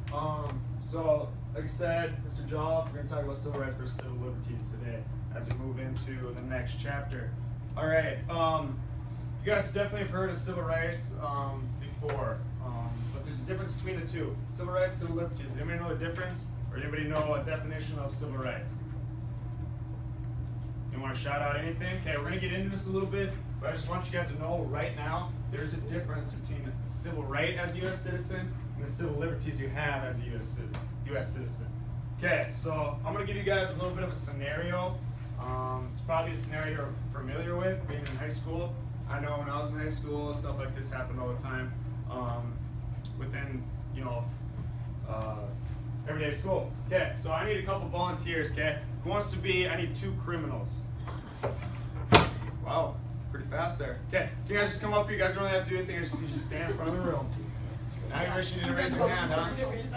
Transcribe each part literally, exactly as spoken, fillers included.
Um, so, like I said, Mister Jaw, we're going to talk about civil rights versus civil liberties today as we move into the next chapter. All right. Um, you guys definitely have heard of civil rights um, before, um, but there's a difference between the two. Civil rights, civil liberties. Does anybody know the difference? Or anybody know a definition of civil rights? You want to shout out anything? Okay, we're going to get into this a little bit, but I just want you guys to know right now there's a difference between a civil right as a U S citizen and the civil liberties you have as a U S U S citizen. Okay, so I'm going to give you guys a little bit of a scenario. Um, it's probably a scenario you're familiar with being in high school. I know when I was in high school, stuff like this happened all the time um, within, you know, uh, everyday school. Okay, so I need a couple volunteers, okay? Who wants to be, I need two criminals. Wow, pretty fast there. Okay, can you guys just come up here? You guys don't really have to do anything, you just, you just stand in front of the room. Now you wish you didn't raise your hand, huh?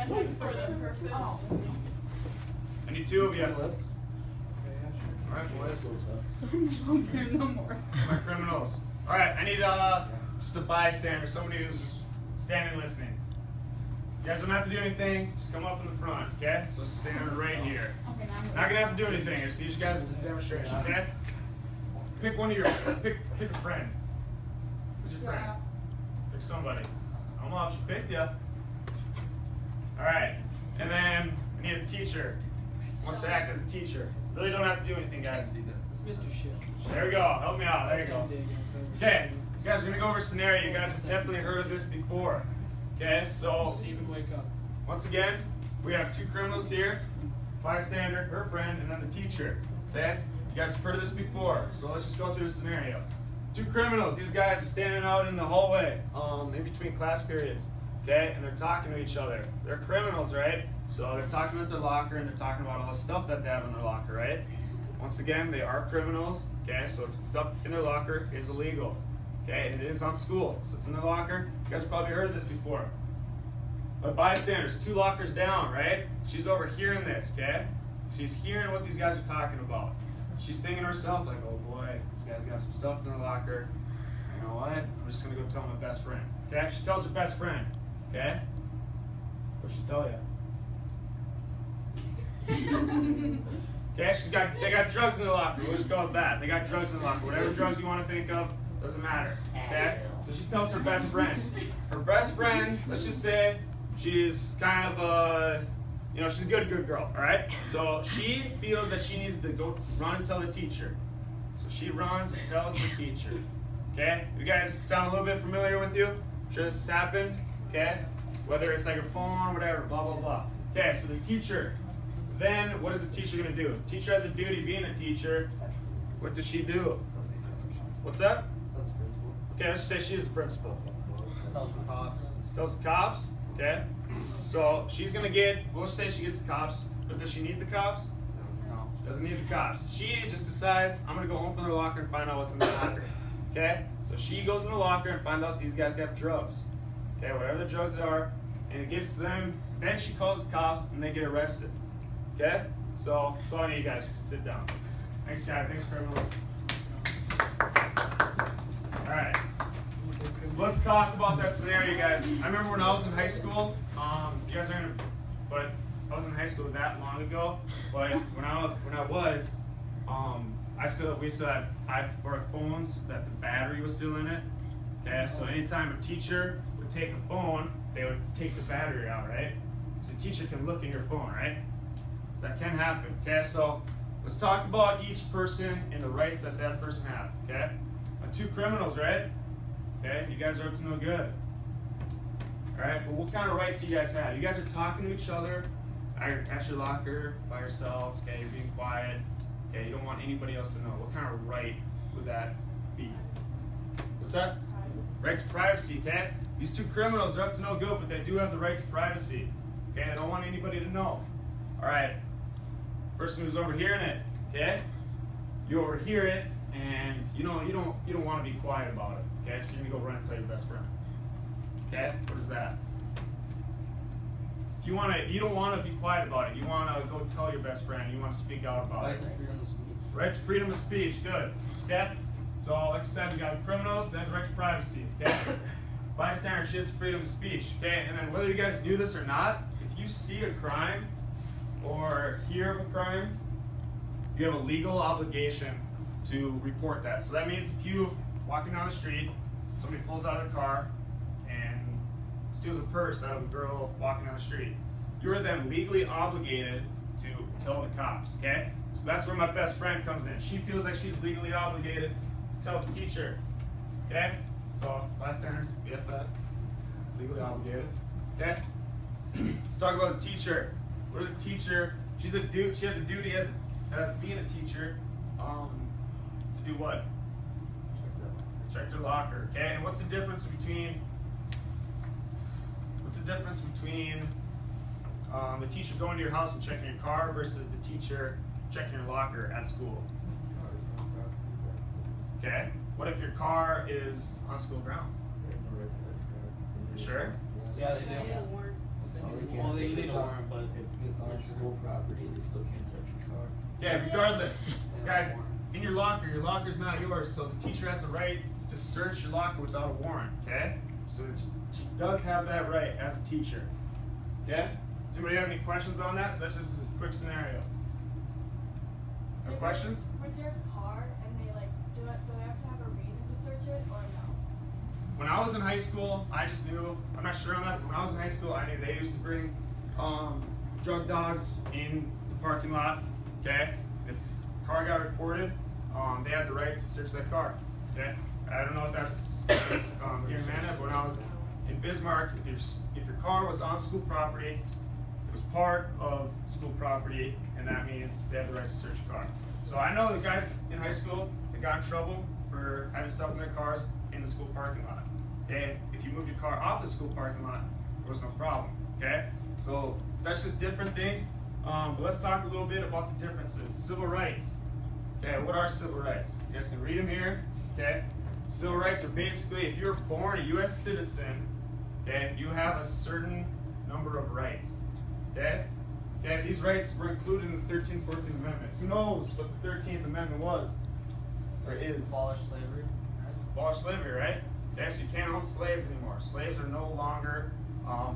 I need two of you. Alright, boys. No more. My criminals. Alright, I need uh, just a bystander, somebody who's just standing listening. You guys don't have to do anything, just come up in the front, okay? So stand right here. Okay, now I'm Not gonna have to do anything, I just need you guys this demonstration, okay? Pick one of your, pick, pick a friend. Who's your friend? Pick somebody. I'm off, she picked you. Alright, and then I need a teacher. Who wants to act as a teacher? Really don't have to do anything, guys. Mister Shit. There we go, help me out, there you go. Okay, you guys, we're gonna go over a scenario. You guys have definitely heard of this before. Okay, so Steven, wake up. once again, we have two criminals here, bystander, her friend, and then the teacher. Okay, you guys have heard of this before, so let's just go through the scenario. Two criminals, these guys are standing out in the hallway, um, in between class periods, okay, and they're talking to each other. They're criminals, right? So they're talking at their locker and they're talking about all the stuff that they have in their locker, right? Once again, they are criminals, okay, so it's stuff in their locker is illegal. Okay, and it is on school, so it's in their locker. You guys have probably heard of this before. But bystanders, two lockers down, right? She's over hearing this, okay? She's hearing what these guys are talking about. She's thinking to herself, like, oh boy, these guys got some stuff in their locker. You know what? I'm just gonna go tell my best friend. Okay? She tells her best friend, okay? What'd she tell you? Okay, she's got, they got drugs in the locker. We'll just go with that. They got drugs in the locker. Whatever drugs you want to think of, doesn't matter. Okay? So she tells her best friend. Her best friend, let's just say, she's kind of a, you know, she's a good, good girl, alright? So she feels that she needs to go run and tell the teacher. So she runs and tells the teacher. Okay? You guys sound a little bit familiar with you? I'm sure this has happened, okay? Whether it's like a phone, whatever, blah, blah, blah. Okay, so the teacher, then what is the teacher going to do? The teacher has a duty being a teacher. What does she do? What's that? Okay, let's say she is the principal. Tells the cops. Tells the cops, okay? So she's gonna get, we'll say she gets the cops, but does she need the cops? No. She doesn't need the cops. She just decides, I'm gonna go open her locker and find out what's in the locker, okay? So she goes in the locker and finds out these guys got drugs, okay? Whatever the drugs are, and it gets to them, then she calls the cops and they get arrested, okay? So that's all I need, you guys. You can sit down. Thanks, guys. Thanks, criminals. All right. So let's talk about that scenario, guys. I remember when I was in high school. Um, you guys aren't, but I was in high school that long ago. But when I was, when I was, um, I still we still had our phones that the battery was still in it. Okay, so anytime a teacher would take a phone, they would take the battery out, right? So the teacher can look in your phone, right? So that can happen. Okay, so let's talk about each person and the rights that that person has. Okay, uh, two criminals, right? Okay, you guys are up to no good. All right, but what kind of rights do you guys have? You guys are talking to each other at your locker by yourselves. Okay, you're being quiet. Okay, you don't want anybody else to know. What kind of right would that be? What's that? Right to privacy. Okay, these two criminals are up to no good, but they do have the right to privacy. Okay, they don't want anybody to know. All right, person who's overhearing it. Okay, you overhear it, and you know you don't you don't want to be quiet about it. Okay, so you're gonna go run and tell your best friend. Okay, what is that? If you want to, you don't want to be quiet about it. You want to go tell your best friend. You want to speak out about Right it. to freedom of speech. Right to freedom of speech. Good. Okay. So, like I said, we got criminals. They have the right to privacy. Okay. Bystander, she has the freedom of speech. Okay. And then whether you guys knew this or not, if you see a crime or hear of a crime, you have a legal obligation to report that. So that means if you walking down the street, somebody pulls out of their car and steals a purse out of a girl walking down the street, you are then legally obligated to tell the cops, okay? So that's where my best friend comes in. She feels like she's legally obligated to tell the teacher, okay? So bystanders, B F F, legally obligated, okay? Let's talk about the teacher. What is a teacher? She's a dude. She has a duty as, as being a teacher um, to do what? Check their locker, okay? And what's the difference between what's the difference between um, the teacher going to your house and checking your car versus the teacher checking your locker at school? Okay. What if your car is on school grounds? You sure? Yeah, they do. Yeah, warrant. No, they can't. Well, they If need it's a on- warrant, but If it's on school property, they still can't touch your car. Yeah, regardless. Guys, in your locker, your locker's not yours, so the teacher has the right to search your locker without a warrant, okay? So it's, she does have that right as a teacher, okay? Does anybody have any questions on that? So that's just a quick scenario. No If questions? you're With your car and they like, do it, do they have to have a reason to search it or no? When I was in high school, I just knew, I'm not sure on that, but when I was in high school, I knew they used to bring um, drug dogs in the parking lot, okay? If a car got reported, um, they had the right to search that car, okay? I don't know if that's um, here in Manna, but when I was in Bismarck, if your, if your car was on school property, it was part of school property, and that means they have the right to search your car. So I know the guys in high school that got in trouble for having stuff in their cars in the school parking lot. Okay, if you moved your car off the school parking lot, there was no problem. Okay, so that's just different things. Um, but let's talk a little bit about the differences. Civil rights. Okay, what are civil rights? You guys can read them here. Okay, civil rights are basically if you're born a U S citizen, okay, you have a certain number of rights. Okay, okay, these rights were included in the thirteenth, fourteenth Amendment. Who knows what the thirteenth Amendment was or is? abolish slavery. Abolish slavery, right? Okay, so you can't own slaves anymore. Slaves are no longer, um,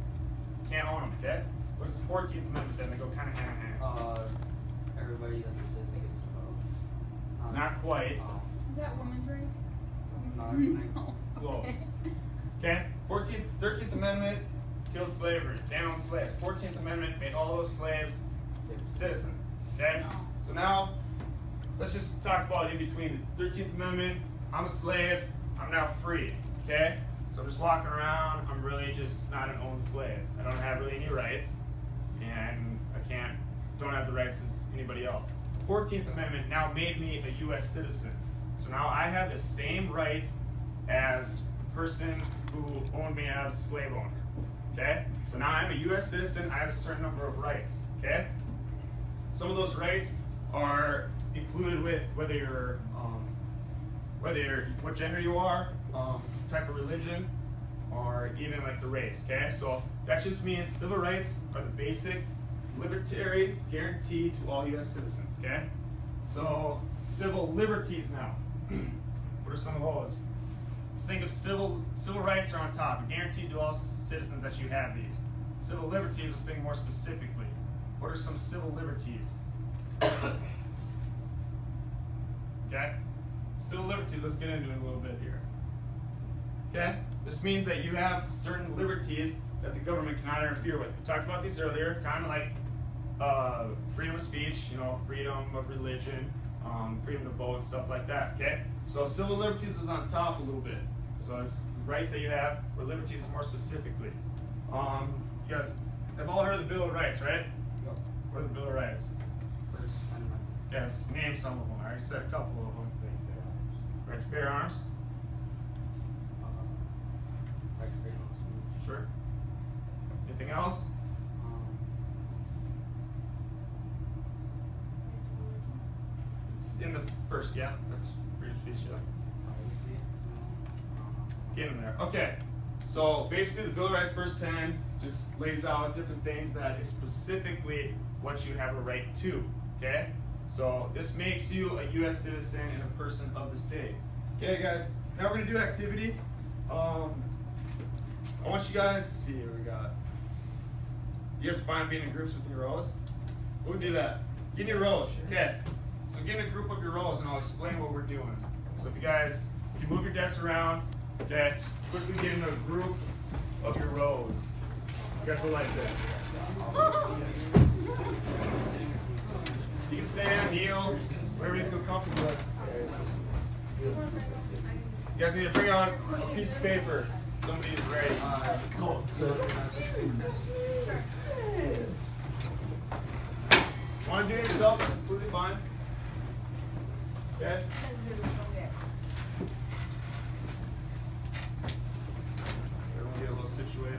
can't own them, okay? What is the fourteenth Amendment then? They go kind of hand in hand. Uh, everybody that's a citizen gets to vote. Um, Not quite. um, Is that women's rights? No, that's not. Close. Okay, fourteenth, thirteenth Amendment killed slavery. Can't own slaves. fourteenth Amendment made all those slaves citizens, okay? No. So now, let's just talk about in between the thirteenth Amendment. I'm a slave, I'm now free, okay? So I'm just walking around, I'm really just not an owned slave. I don't have really any rights, and I can't, don't have the rights as anybody else. fourteenth Amendment now made me a U S citizen. So now I have the same rights as the person who owned me as a slave owner, okay? So now I'm a U S citizen, I have a certain number of rights, okay? Some of those rights are included with whether you're, um, whether you're, what gender you are, um, type of religion, or even like the race, okay? So that just means civil rights are the basic libertary guarantee to all U S citizens, okay? So civil liberties now. What are some of those? Let's think of civil, civil rights are on top, guaranteed to all citizens that you have these. Civil liberties, let's think more specifically. What are some civil liberties? Okay? Civil liberties, let's get into it a little bit here. Okay? This means that you have certain liberties that the government cannot interfere with. We talked about these earlier, kind of like uh, freedom of speech, you know, freedom of religion, um, freedom to vote, and stuff like that, okay? So civil liberties is on top a little bit. So it's the rights that you have, or liberties more specifically. Um, you guys have all heard of the Bill of Rights, right? Yep. What are the Bill of Rights? First Amendment. Yes, name some of them. I already said a couple of them. Right to bear arms? Uh, right to freedom of speech. Sure. Anything else? Um, It's in the first, yeah. That's freedom of speech, yeah. privacy, no, uh, Get in there. Okay. So basically, the Bill of Rights, verse ten, just lays out different things that is specifically what you have a right to. Okay. So this makes you a U S citizen and a person of the state. Okay, guys. Now we're gonna do activity. Um, I want you guys to see what we got. You guys are fine being in groups with your rows? We'll do that. Get in your rows. Okay. So get in a group of your rows and I'll explain what we're doing. So if you guys, if you move your desks around, okay, just quickly get in a group of your rows. You guys will like this. You can stand, kneel, wherever you feel comfortable with. You guys need to bring out a piece of paper. Somebody is ready. Want to do it yourself? That's completely fine. Okay? Everyone get a little situated.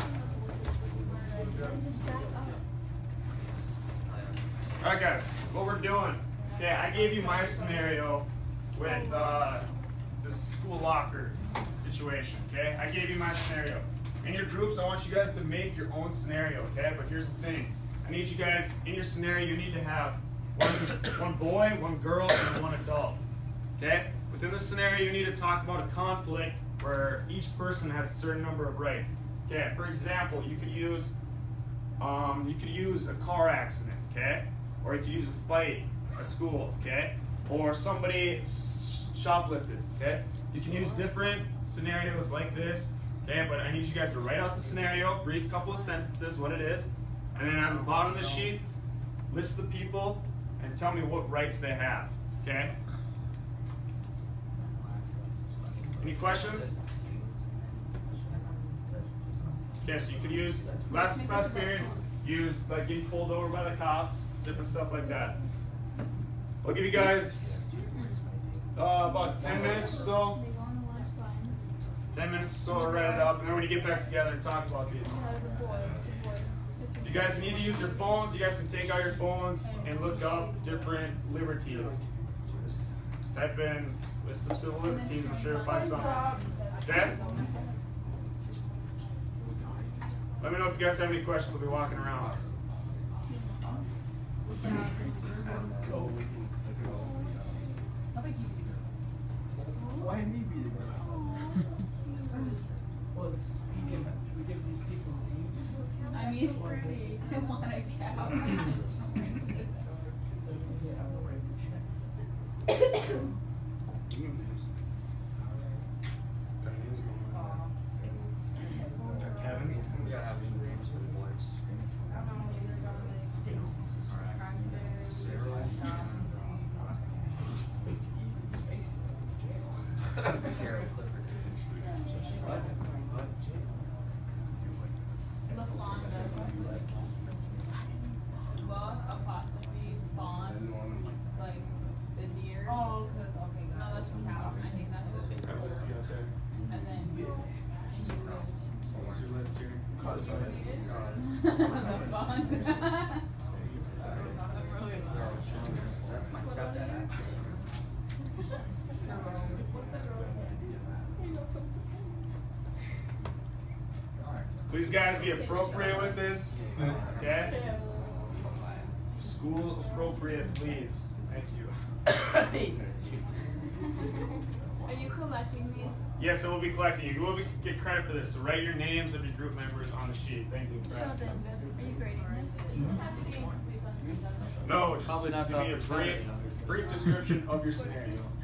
Alright guys, what we're doing. Okay, I gave you my scenario with uh, the school locker situation. Okay, I gave you my scenario. In your groups, I want you guys to make your own scenario. Okay, but here's the thing. I need you guys, in your scenario, you need to have one, one boy, one girl, and one adult. Okay? Within the scenario, you need to talk about a conflict where each person has a certain number of rights. Okay, for example, you could use um, you could use a car accident, okay? Or you could use a fight at school, okay? Or somebody shoplifted, okay? You can use different scenarios like this, okay? But I need you guys to write out the scenario, brief couple of sentences, what it is, and then on the bottom of the sheet, list the people and tell me what rights they have, okay? Any questions? Okay, so you could use, last, last period, use like getting pulled over by the cops, different stuff like that. I'll give you guys uh, about ten minutes or so. ten minutes or so to write it up, and then we're going to get back together and talk about these. You guys need to use your phones. You guys can take out your phones and look up different liberties. Just, just type in list of civil liberties. I'm sure you'll find something. Okay? Let me know if you guys have any questions. We'll be walking around. Why me be the Well, it's, we give, we give these people names. I mean, I want a cow. Kevin? We gotta have some names for the boys. Carol Clifford. What? What? Well, apostrophe bond, like the deer. Oh, because, okay. No, that's the cow. I think that's it. I'll list you out there. And then G What's your list here? the bond. That's my stepdad, actually. Please, guys, be appropriate with this. Okay? School appropriate, please. Thank you. Are you collecting these? Yes, I will be collecting. You will be, get credit for this. So write your names of your group members on the sheet. Thank you. So then, are you grading this? No, just Probably not give the me a upper brief, side, obviously. brief description of your scenario.